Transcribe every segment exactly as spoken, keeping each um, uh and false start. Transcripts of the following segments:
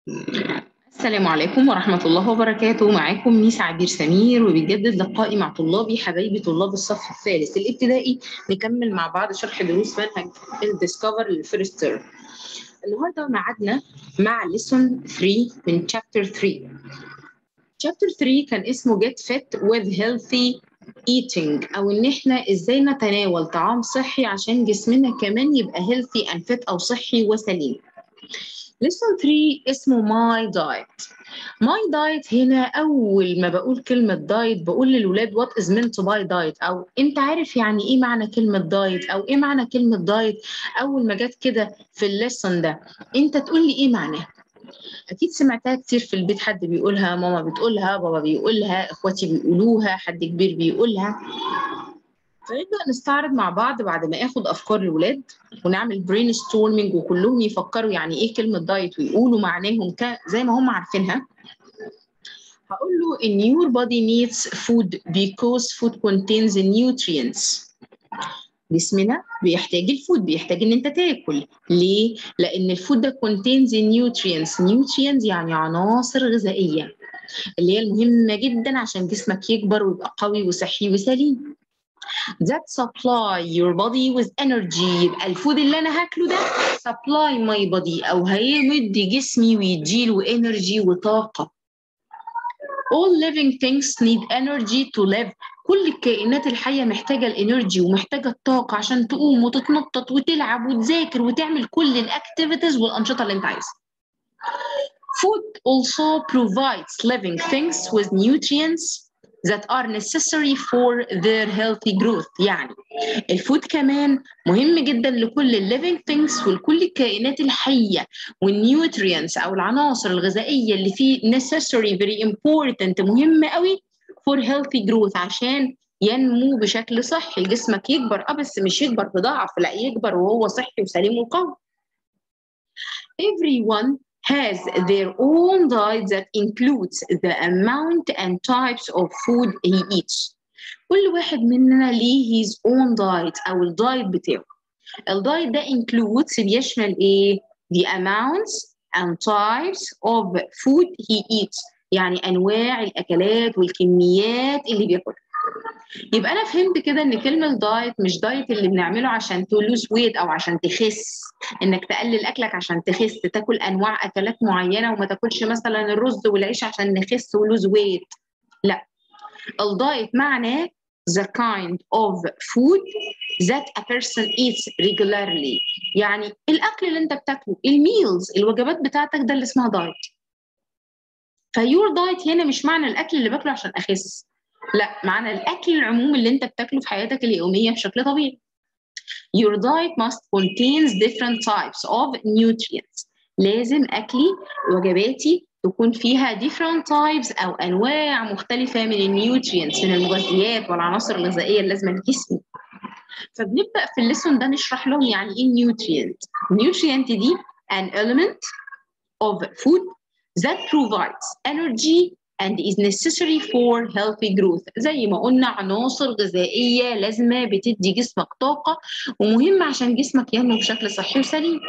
السلام عليكم ورحمة الله وبركاته. معاكم ميس عبير سمير، وبيجدد لقائي مع طلابي حبايبي طلاب الصف الثالث الابتدائي. نكمل مع بعض شرح دروس منهج الديسكفر للفيرست تيرم. النهارده ميعادنا مع ليسون ثلاثة من شابتر ثلاثة. شابتر ثلاثة كان اسمه Get Fit with Healthy Eating، أو إن إحنا إزاي نتناول طعام صحي عشان جسمنا كمان يبقى healthy and fit أو صحي وسليم. ليسون ثلاثة اسمه My Diet. My Diet هنا أول ما بقول كلمة دايت بقول للولاد what is meant by diet، أو أنت عارف يعني إيه معنى كلمة دايت، أو إيه معنى كلمة دايت. أول ما جت كده في الليسون ده أنت تقول لي إيه معناها. أكيد سمعتها كتير في البيت، حد بيقولها، ماما بتقولها، بابا بيقولها، إخواتي بيقولوها، حد كبير بيقولها. فنبدأ نستعرض مع بعض بعد ما اخد افكار الولاد ونعمل برين ستورمنج وكلهم يفكروا يعني ايه كلمه دايت ويقولوا معناهم زي ما هم عارفينها. هقول له ان your body needs food because food contains nutrients. جسمنا بيحتاج الفود، بيحتاج ان انت تاكل. ليه؟ لان الفود ده contains nutrients. nutrients يعني عناصر غذائيه اللي هي المهمه جدا عشان جسمك يكبر ويبقى قوي وصحي وسليم. that supply your body with energy. يبقى الفود اللي انا هاكله ده supply my body او هيمد جسمي ويديله energy وطاقه. all living things need energy to live. كل الكائنات الحيه محتاجه الانرجي ومحتاجه الطاقه عشان تقوم وتتنطط وتلعب وتذاكر وتعمل كل الاكتيفيتيز والانشطه اللي انت عايزها. food also provides living things with nutrients that are necessary for their healthy growth. يعني الفود كمان مهم جدا لكل living things ولكل الكائنات الحية، والنيوترينتس أو العناصر الغذائية اللي فيه necessary very important مهمة قوي for healthy growth عشان ينمو بشكل صحي. جسمك يكبر اه بس مش يكبر بضعف، لا يكبر وهو صحي وسليم وقوي. Everyone has their own diet that includes the amount and types of food he eats. كل واحد مننا ليه his own diet أو الدايت بتاعه. الدايت ده includes بيشمل إيه؟ the amounts and types of food he eats، يعني أنواع الأكلات والكميات اللي بياكلها. يبقى أنا فهمت كده إن كلمة دايت مش دايت اللي بنعمله عشان تلوز ويت أو عشان تخس، إنك تقلل أكلك عشان تخس، تاكل أنواع أكلات معينة وما تاكلش مثلا الرز والعيش عشان نخس ولوز ويت. لا، الدايت معناه the kind of food that a person eats regularly. يعني الأكل اللي أنت بتاكله، الميلز، الوجبات بتاعتك، ده اللي اسمها دايت. فيور دايت هنا مش معنى الأكل اللي باكله عشان أخس، لا، معنى الأكل العموم اللي أنت بتاكله في حياتك اليومية بشكل طبيعي. Your diet must contains different types of nutrients. لازم أكلي وجباتي تكون فيها different types أو أنواع مختلفة من النيوترينتس، من المغذيات والعناصر الغذائية اللازمة لجسمي. فبنبدأ في الليسون ده نشرح لهم يعني إيه نيوترينت. نيوترينت دي an element of food that provides energy and is necessary for healthy growth. زي ما قلنا عناصر غذائية لازمة بتدي جسمك طاقة ومهمة عشان جسمك ينمو بشكل صحي وسليم.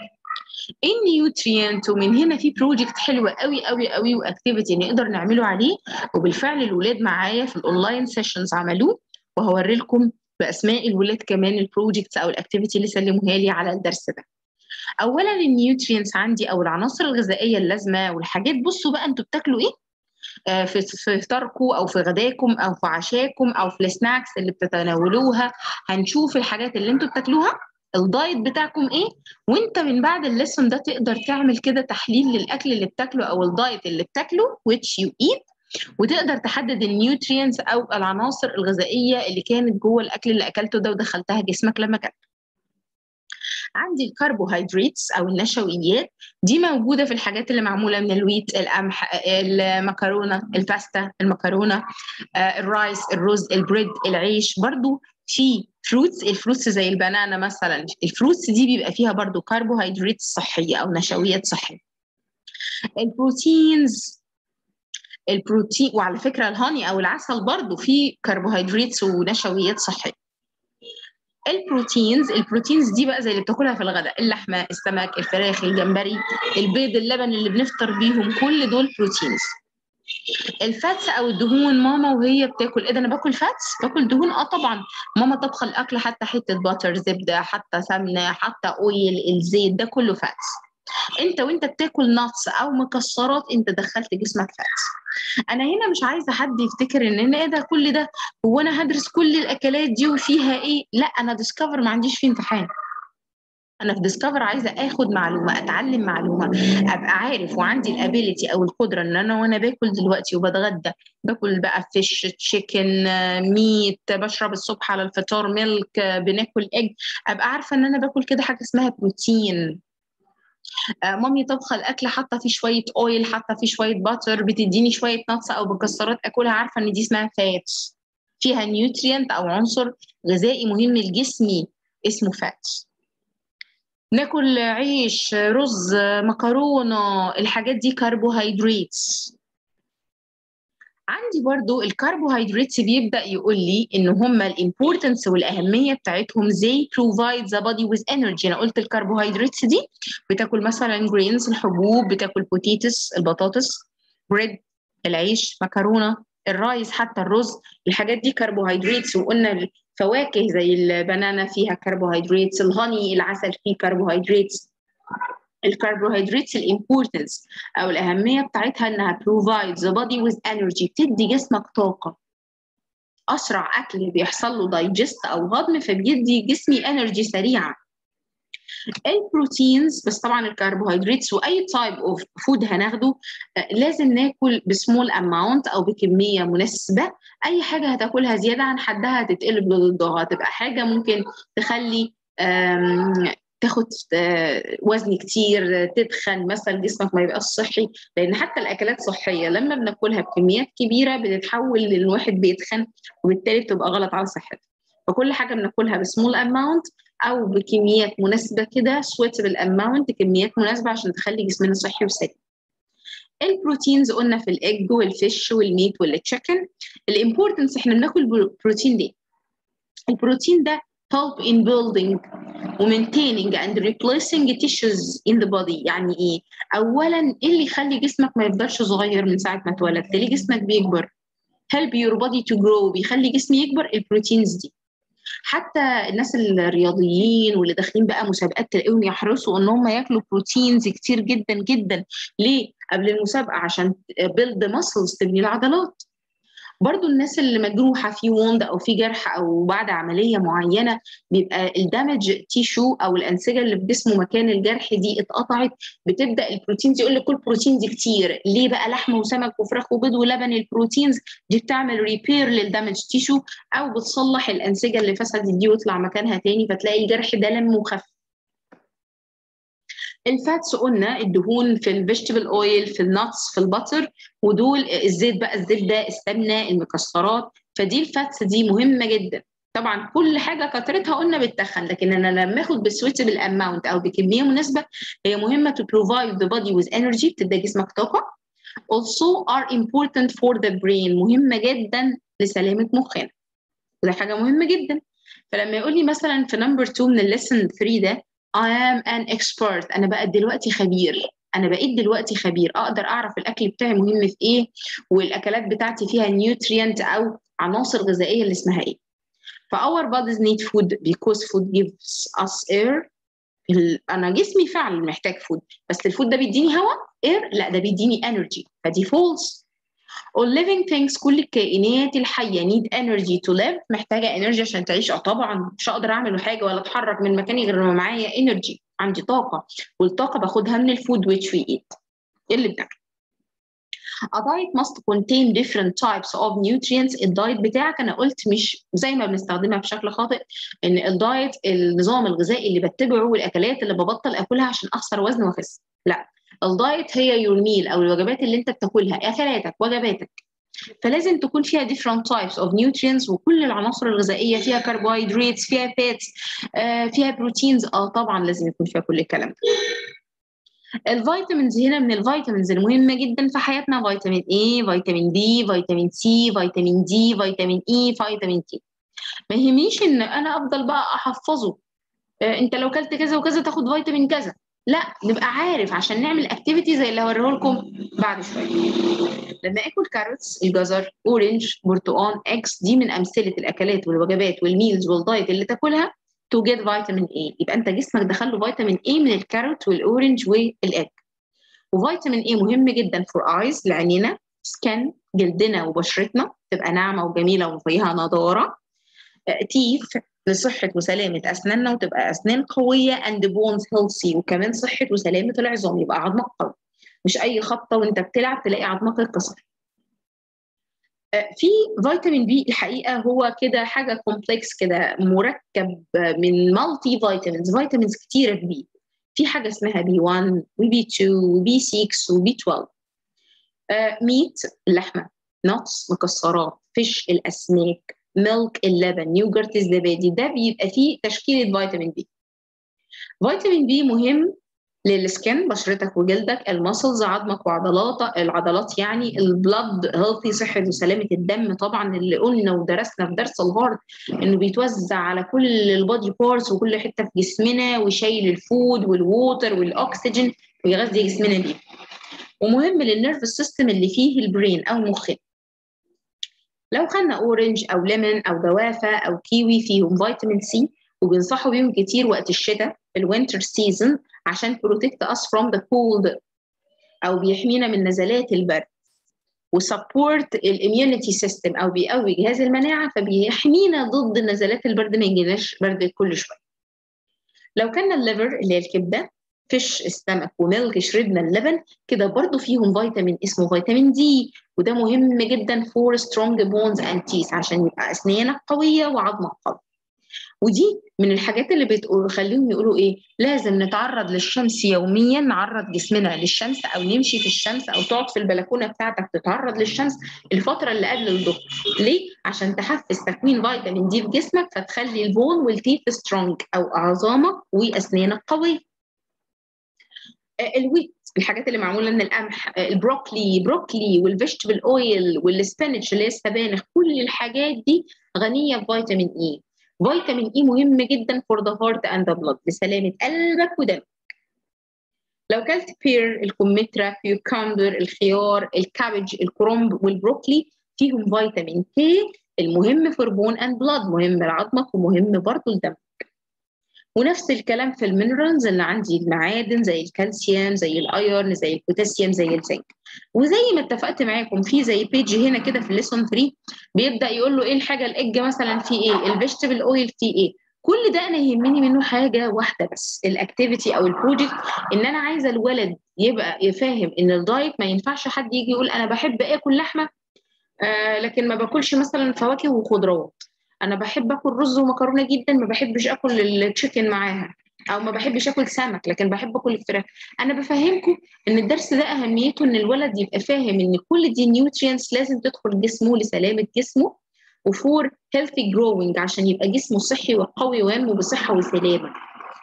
النيوترينت، ومن هنا في بروجكت حلوة قوي قوي قوي واكتيفيتي نقدر نعمله عليه، وبالفعل الولاد معايا في الاونلاين سيشنز عملوه، وهوري لكم باسماء الولاد كمان البروجكتس او الاكتيفيتي اللي سلموها لي على الدرس ده. اولا النيوترينتس عندي او العناصر الغذائيه اللازمه والحاجات. بصوا بقى انتوا بتاكلوا ايه آه في فطاركم او في غداكم او في عشاكم او في السناكس اللي بتتناولوها. هنشوف الحاجات اللي انتوا بتاكلوها، الدايت بتاعكم ايه، وانت من بعد الليسون ده تقدر تعمل كده تحليل للاكل اللي بتاكله او الدايت اللي بتاكله which you eat، وتقدر تحدد النيوترينتس او العناصر الغذائيه اللي كانت جوه الاكل اللي اكلته ده ودخلتها جسمك لما كلت. عندي الكربوهيدراتس او النشويات، دي موجوده في الحاجات اللي معموله من الويت، القمح، المكرونه، الباستا، المكرونه، الرايس، الرز، البريد، العيش. برضو في فروتس، الفروتس زي البنانا مثلا، الفروتس دي بيبقى فيها برضو كربوهيدرات صحيه او نشويات صحيه. البروتينز، البروتين، وعلى فكره الهاني او العسل برضو فيه كربوهيدرات ونشويات صحيه. البروتينز البروتينز دي بقى زي اللي بتاكلها في الغداء، اللحمه، السمك، الفراخ، الجمبري، البيض، اللبن اللي بنفطر بيهم، كل دول بروتينز. الفاتس او الدهون، ماما وهي بتاكل ايه ده انا باكل فاتس، باكل دهون؟ اه طبعا، ماما طبخ الاكل حتى حته باتر، زبده، حتى سمنه، حتى اويل، الزيت ده كله فاتس. انت وانت بتاكل ناتس او مكسرات انت دخلت جسمك فاتس. انا هنا مش عايزه حد يفتكر ان انا ايه ده كل ده، هو انا هدرس كل الاكلات دي وفيها ايه؟ لا، انا ديسكفر ما عنديش فيه امتحان. انا في ديسكفر عايزه اخد معلومه، اتعلم معلومه، ابقى عارف وعندي الابيليتي او القدره ان انا وانا باكل دلوقتي وبتغدى باكل بقى فيش، تشيكن، ميت، بشرب الصبح على الفطار ميلك، بناكل اج، ابقى عارفه ان انا باكل كده حاجه اسمها بروتين. آه، مامي طبخه الاكل حاطه فيه شويه اويل، حاطه فيه شويه باتر، بتديني شويه نتس او مكسرات اكلها، عارفه ان دي اسمها فاتس، فيها نيوترينت او عنصر غذائي مهم لجسمي اسمه فاتس. ناكل عيش، رز، مكرونه، الحاجات دي كربوهيدرات. عندي برضو الكربوهيدرات بيبدأ يقول لي ان هم الامبورتنس والاهميه بتاعتهم زي provide the body with energy. انا قلت الكربوهيدرات دي بتاكل مثلا جرينز، الحبوب، بتاكل بوتيتس، البطاطس، بريد، العيش، مكرونه، الرايس، حتى الرز، الحاجات دي كربوهيدرات. وقلنا الفواكه زي البنانا فيها كربوهيدرات، الهاني، العسل فيه كربوهيدرات. الكربوهيدرات الامبورتنس او الاهميه بتاعتها انها provide the body with energy، بتدي جسمك طاقه، اسرع اكل بيحصل له دايجست او هضم فبيدي جسمي انرجي سريعه. البروتينز بس طبعا الكربوهيدرات واي تايب اوف فود هناخده لازم ناكل بسمول اماونت او بكميه مناسبه. اي حاجه هتاكلها زياده عن حدها هتتقلب ضدها، هتبقى حاجه ممكن تخلي تاخد وزن كتير، تدخن مثلا، جسمك ما يبقاش صحي، لان حتى الاكلات صحيه لما بناكلها بكميات كبيره بتتحول للواحد بيتخن وبالتالي بتبقى غلط على صحته. فكل حاجه بناكلها بسمول اماونت او بكميات مناسبه كده، سويتبل اماونت، كميات مناسبه عشان تخلي جسمنا صحي وسليم. البروتينز قلنا في الايج والفيش والميت والتشيكن. الامبورتنس احنا بناكل بروتين ليه؟ البروتين ده help in building وmaintaining and replacing tissues in the body. يعني ايه؟ اولا ايه اللي يخلي جسمك ما يفضلش صغير من ساعه ما اتولدت؟ ليه جسمك بيكبر؟ help your body to grow، بيخلي جسمي يكبر البروتينز دي. حتى الناس الرياضيين واللي داخلين بقى مسابقات تلاقيهم يحرصوا ان هم ياكلوا بروتينز كتير جدا جدا. ليه؟ قبل المسابقه عشان build muscles، تبني العضلات. برضو الناس اللي مجروحه في ووند او في جرح او بعد عمليه معينه بيبقى الدامج تيشو او الانسجه اللي في جسمه مكان الجرح دي اتقطعت، بتبدا البروتينز يقول لك كل بروتينز كتير. ليه بقى؟ لحمه وسمك وفراخ وبيض ولبن، البروتينز دي بتعمل ريبير للدامج تيشو او بتصلح الانسجه اللي فسدت دي ويطلع مكانها تاني، فتلاقي الجرح ده لم وخف. الفاتس قلنا الدهون في الفيجيتابل اويل، في الناتس، في البتر، ودول الزيت بقى، الزبده، السمنه، المكسرات. فدي الفاتس دي مهمه جدا. طبعا كل حاجه كترتها قلنا بتتخن، لكن انا لما اخد بسويتبل اماونت او بكميه مناسبه هي مهمه to provide the body with energy، بتدي جسمك طاقه. also are important for the brain، مهمه جدا لسلامه مخنا، وده حاجه مهمه جدا. فلما يقول لي مثلا في نمبر اتنين من الليسن تلاتة ده I am an expert، أنا بقى دلوقتي خبير، أنا بقيت دلوقتي خبير، أقدر أعرف الأكل بتاعي مهم في إيه، والأكلات بتاعتي فيها نيوترينت أو عناصر غذائية اللي اسمها إيه. ف our bodies need food because food gives us air. أنا جسمي فعلا محتاج فود، بس الفود ده بيديني هواء air؟ لا، ده بيديني energy، فدي false. all living things، كل الكائنات الحية need energy to live، محتاجة energy عشان تعيش. اه طبعا، مش هقدر اعمل حاجة ولا اتحرك من مكاني غير لما معايا energy، عندي طاقة، والطاقة باخدها من الفود which we eat، اللي بناكله. A diet must contain different types of nutrients. الدايت بتاعك انا قلت مش زي ما بنستخدمها بشكل خاطئ ان الدايت النظام الغذائي اللي بتبعه والاكلات اللي ببطل اكلها عشان اخسر وزن واخس، لا، الدايت هي يور ميل او الوجبات اللي انت بتاكلها، اكلاتك، وجباتك، فلازم تكون فيها different types of nutrients، وكل العناصر الغذائيه فيها carbohydrates، فيها fats، آه فيها بروتينز. اه طبعا لازم يكون فيها كل الكلام ده. الفيتامينز هنا من الفيتامينز المهمه جدا في حياتنا، فيتامين A، فيتامين D، فيتامين C، فيتامين D، فيتامين E، فيتامين K. ما يهمنيش ان انا افضل بقى احفظه، آه انت لو كلت كذا وكذا تاخد فيتامين كذا، لا، نبقى عارف عشان نعمل اكتيفيتي زي اللي هوريه لكم بعد شويه. لما اكل كاروتس، الجزر، اورنج، برتقان، اكس، دي من امثله الاكلات والوجبات والميلز والدايت اللي تاكلها تو جيت فيتامين اي. يبقى انت جسمك دخل له فيتامين اي من الكاروت والاورنج والاج. وفيتامين اي مهم جدا فور ايز، لعينينا، سكن، جلدنا وبشرتنا تبقى ناعمه وجميله وفيها نضاره. تيث، لصحه وسلامه اسناننا وتبقى اسنان قويه، اند بونز هيلثي، وكمان صحه وسلامه العظام، يبقى عظمك قوي، مش اي خبطه وانت بتلعب تلاقي عظمك اتكسر. في فيتامين بي الحقيقه هو كده حاجه كومبلكس كده، مركب من مالتي فيتامينز، فيتامينز كتيره في بي. في حاجه اسمها بي واحد وبي اتنين وبي ستة وبي اتناشر. آه ميت، اللحمه، نتس، مكسرات، فيش، الاسماك، ميلك، اللبن، يوجرت، الزبادي، ده بيبقى فيه تشكيله فيتامين بي. فيتامين بي مهم للسكن، بشرتك وجلدك، المسلز، عظمك وعضلات العضلات يعني، البلد هيلثي، صحه وسلامه الدم طبعا، اللي قلنا ودرسنا في درس الهارت انه بيتوزع على كل البادي بارتس وكل حته في جسمنا، وشايل الفود والووتر والاكسجين ويغذي جسمنا بيه. ومهم للنيرف سيستم اللي فيه البرين او مخنا. لو خدنا اورنج او ليمون او جوافه او كيوي فيهم فيتامين سي، وبينصحوا بيهم كتير وقت الشتاء في الوينتر سيزون عشان بروتكت اس فروم ذا كولد، او بيحمينا من نزلات البرد، وسبورت الاميونيتي سيستم او بيقوي جهاز المناعه، فبيحمينا ضد نزلات البرد، ما يجيناش برد كل شويه. لو كان الليفر اللي هي الكبده، فيش، السمك، وميلك، شربنا اللبن، كده برضو فيهم فيتامين اسمه فيتامين دي، وده مهم جدا فور سترونج بونز اند تيث عشان يبقى اسنانك قويه وعظمك قوي. ودي من الحاجات اللي بتخليهم يقولوا ايه، لازم نتعرض للشمس يوميا، نعرض جسمنا للشمس او نمشي في الشمس او تقعد في البلكونه بتاعتك تتعرض للشمس الفتره اللي قبل الظهر. ليه؟ عشان تحفز تكوين فيتامين دي في جسمك، فتخلي البون والتيث سترونج او عظامك واسنانك قويه. الويت، الحاجات اللي معموله من القمح، البروكلي بروكلي والفيجيتابل اويل والسبانيتش اللي هي السبانخ، كل الحاجات دي غنيه بفيتامين اي. فيتامين اي مهم جدا فور ذا هارت اند ذا بلاد، لسلامه قلبك ودمك. لو كلت بير، الكمثرى، كيوكمبر، الخيار، الكابج، الكرنب والبروكلي، فيهم فيتامين كي المهم فور بون اند بلاد، مهم لعظمك ومهم برضه لدمك. ونفس الكلام في المينرالز اللي عندي، المعادن زي الكالسيوم، زي الايرن، زي البوتاسيوم، زي الزنك. وزي ما اتفقت معاكم في زي بيج هنا كده في الليسون ثلاثة بيبدا يقول له ايه الحاجه، الاج مثلا في ايه، الفيجيتابل اويل في ايه. كل ده انا يهمني منه حاجه واحده بس، الاكتيفيتي او البروجكت، ان انا عايزه الولد يبقى فاهم ان الدايت ما ينفعش حد يجي يقول انا بحب اكل لحمه آه لكن ما باكلش مثلا فواكه وخضروات، انا بحب اكل رز ومكرونه جدا ما بحبش اكل التشيكن معاها، او ما بحبش اكل سمك لكن بحب اكل الفراخ. انا بفهمكم ان الدرس ده اهميته ان الولد يبقى فاهم ان كل دي نيوترينتس لازم تدخل جسمه لسلامه جسمه، وفور هيلثي جروينج عشان يبقى جسمه صحي وقوي وينمو بصحه وسلامه.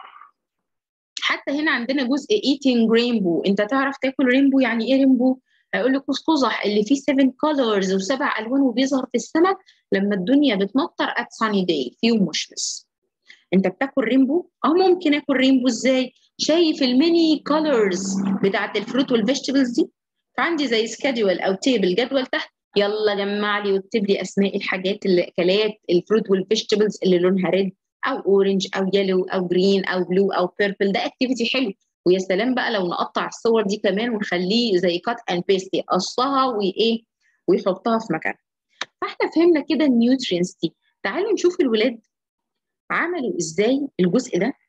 حتى هنا عندنا جزء eating rainbow، انت تعرف تاكل رينبو؟ يعني ايه رينبو؟ هيقول لك قوس قزح اللي فيه سبع كولرز وسبع الوان وبيظهر في السماء لما الدنيا بتمطر ات ساني داي، في يوم مشمس. انت بتاكل رينبو؟ اه ممكن اكل رينبو ازاي؟ شايف الميني كولرز بتاعت الفروت والفيجيتابلز دي؟ فعندي زي سكادول او تيبل، جدول تحت، يلا جمع لي واكتب لي اسماء الحاجات الاكلات الفروت والفيجيتابلز اللي لونها ريد او اورنج او يلو او جرين او بلو او بيربل. ده اكتيفيتي حلو، ويا سلام بقى لو نقطع الصور دي كمان ونخليه زي كات اند بيست، يقصها وايه ويحطها في مكانها. فاحنا فهمنا كده النيوترينز دي. تعالوا نشوف الولاد عملوا ازاي الجزء ده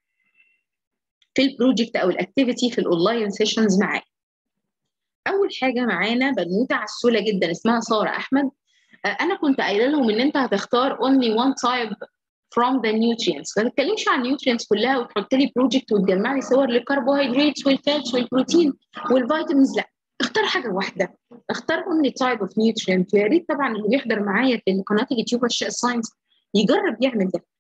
في البروجكت او الاكتيفيتي في الاونلاين سيشنز معايا. اول حاجه معانا بنوته عسوله جدا اسمها ساره احمد. انا كنت قايله لهم ان انت هتختار only one type from the nutrients، ما تتكلمش عن النيوترينتس كلها وتحط لي بروجكت وتجمع لي صور للكربوهيدرات والفاتس والبروتين والفيتامينز، لا، اختار حاجه واحده، اختار only type of nutrient. ويا ريت طبعا اللي بيحضر معايا في قناه اليوتيوب اشياء الساينس يجرب يعمل ده،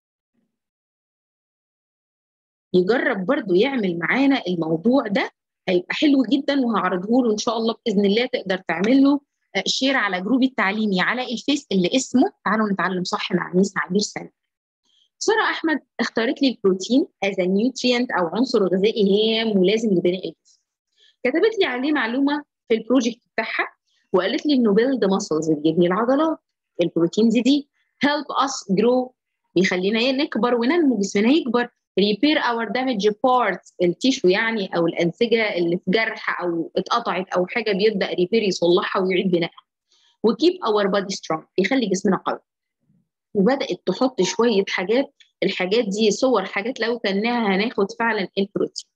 يجرب برضو يعمل معانا الموضوع ده، هيبقى حلو جدا وهعرضه له ان شاء الله باذن الله تقدر تعمل له شير على جروبي التعليمي على الفيس اللي اسمه تعالوا نتعلم صح مع ميس عبير سامي. سارة أحمد اختارت لي البروتين as a nutrient أو عنصر غذائي هام ولازم لبناء الجسم. كتبت لي عليه معلومة في البروجكت بتاعها وقالت لي إنه build muscles بيبني العضلات. البروتينز دي help us grow بيخلينا نكبر وننمو جسمنا يكبر. repair our damaged parts التيشو يعني أو الأنسجة اللي في جرح أو اتقطعت أو حاجة بيبدأ ريبير يصلحها ويعيد بنائها. وkeep our body strong بيخلي جسمنا قوي. وبدأت تحط شوية حاجات، الحاجات دي صور حاجات لو كانها هناخد فعلا البروتين.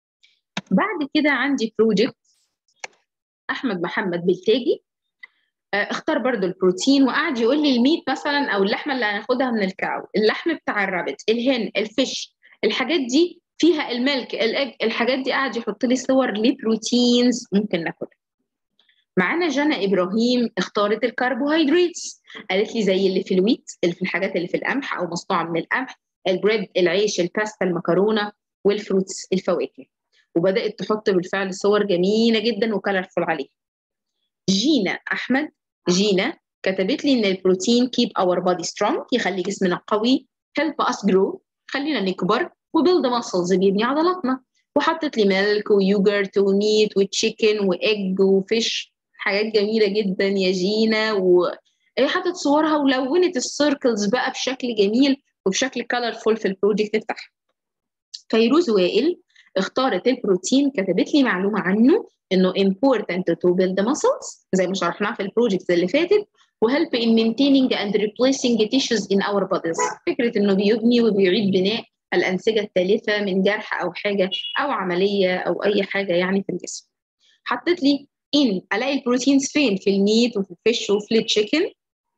بعد كده عندي بروجكت أحمد محمد بلتاجي اختار برضو البروتين وقعد يقول لي الميت مثلا او اللحمه اللي هناخدها من الكاو، اللحم بتاع الرابت، الهن، الفيش، الحاجات دي فيها الملك، الاج، الحاجات دي قعد يحط لي صور لبروتينز ممكن ناكلها. معانا جنى ابراهيم اختارت الكربوهيدرات، قالت لي زي اللي في الويت، اللي في الحاجات اللي في القمح او مصنوعه من القمح، البريد، العيش، الباستا، المكرونه، والفروتس، الفواكه. وبدات تحط بالفعل صور جميله جدا وكلرفول عليها. جينا احمد جينا كتبت لي ان البروتين keep our body strong يخلي جسمنا قوي، help us grow خلينا نكبر، وbuild muscles بيبني عضلاتنا. وحطت لي ميلك ويوجرت وميت وتشيكن وايج وفيش، حاجات جميله جدا يا جينا. وحطت صورها ولونت السيركلز بقى بشكل جميل وبشكل كلرفول في البروجكت بتاعها. فيروز وائل اختارت البروتين، كتبت لي معلومه عنه انه important to build muscles زي ما شرحناها في البروجكتس اللي فاتت، وhelp in maintaining and replacing tissues in our bodies. فكره انه بيبني وبيعيد بناء الانسجه التالفه من جرح او حاجه او عمليه او اي حاجه يعني في الجسم. حطت لي ان الاقي البروتينز فين؟ في الميت وفي الفيش وفي التشيكن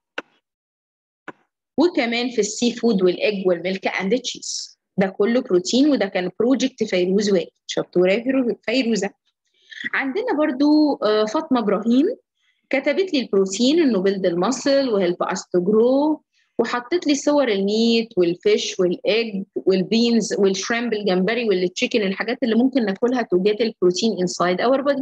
وكمان في السي فود والايج والميلك اند تشيز. ده كله بروتين وده كان بروجكت فيروز وائل. شطوره فيروزه. عندنا برضو فاطمه ابراهيم كتبت لي البروتين انه بيلد المسل وهيلب اس تو جرو، وحطت لي صور الميت والفيش والايج والبينز والشريمب الجمبري والتشيكن، الحاجات اللي ممكن ناكلها تو جيت البروتين انسايد اور بودي.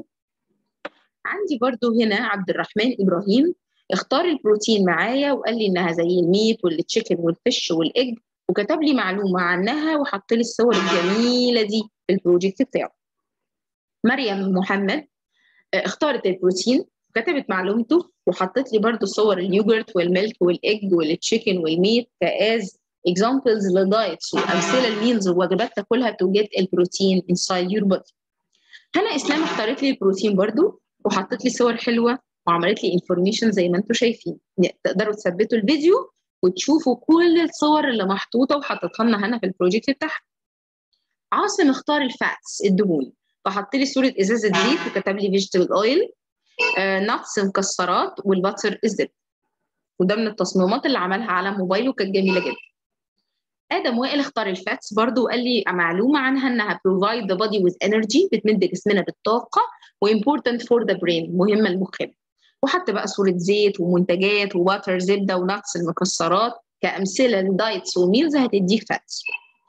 عندي برضو هنا عبد الرحمن ابراهيم اختار البروتين معايا وقال لي انها زي الميت والتشيكن والفيش والايج، وكتب لي معلومه عنها وحط لي الصور الجميله دي في البروجكت بتاعه. مريم محمد اختارت البروتين وكتبت معلومته وحطت لي برضو صور اليوجرت والميلك والايج والتشيكن والميت كاز اكزامبلز لدايتس وامثله الميلز ووجبات تاكلها تو جيت البروتين انسايد يور بودي. هنا اسلام اختارت لي البروتين برضو وحطت لي صور حلوه وعملت لي انفورميشن زي ما انتم شايفين. تقدروا تثبتوا الفيديو وتشوفوا كل الصور اللي محطوطه وحطتها لنا هنا في البروجكت بتاعها. عاصم اختار الفاتس الدهون فحط لي صوره ازازه زيت وكتب لي فيجيتابل اويل، ناتس مكسرات، والباتر الزبده. وده من التصميمات اللي عملها على موبايله كانت جميله جدا. ادم وائل اختار الفاتس برضو وقال لي معلومه عنها انها provide the body with energy بتمد جسمنا بالطاقه وimportant for the brain مهمه للمخ. وحتى بقى صوره زيت ومنتجات وباتر زبده وناتس المكسرات كامثله لدايتس وميلز هتديك فاتس.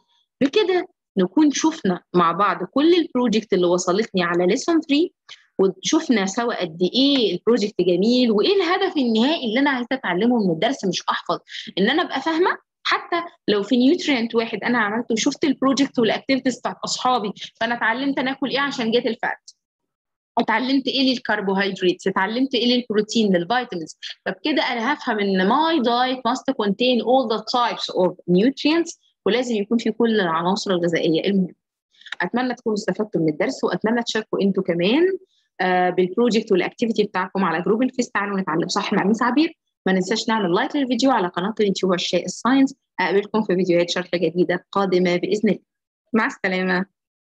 بكده نكون شفنا مع بعض كل البروجكت اللي وصلتني على ليسون ثلاثة، وشفنا سوا قد ايه البروجكت جميل وايه الهدف النهائي اللي انا عايزه اتعلمه من الدرس، مش احفظ، ان انا ابقى فاهمه. حتى لو في نيوترينت واحد انا عملته وشفت البروجكت والاكتيفيتيز بتاعت اصحابي، فانا اتعلمت انا اكل ايه عشان جيت الفات، اتعلمت ايه للكربوهيدرات، اتعلمت ايه للبروتين للفيتامينز. فبكده انا هفهم ان my diet must contain all the types of nutrients ولازم يكون في كل العناصر الغذائيه المهمه. اتمنى تكونوا استفدتوا من الدرس واتمنى تشاركوا انتوا كمان آه بالبروجكت والاكتيفيتي بتاعكم على جروب الفيس. تعالوا نتعلم صح مع ميس عبير. ما ننساش نعمل لايك للفيديو على قناه اليوتيوب اشياء الساينس. اقابلكم في فيديوهات شرح جديده قادمه باذن الله. مع السلامه.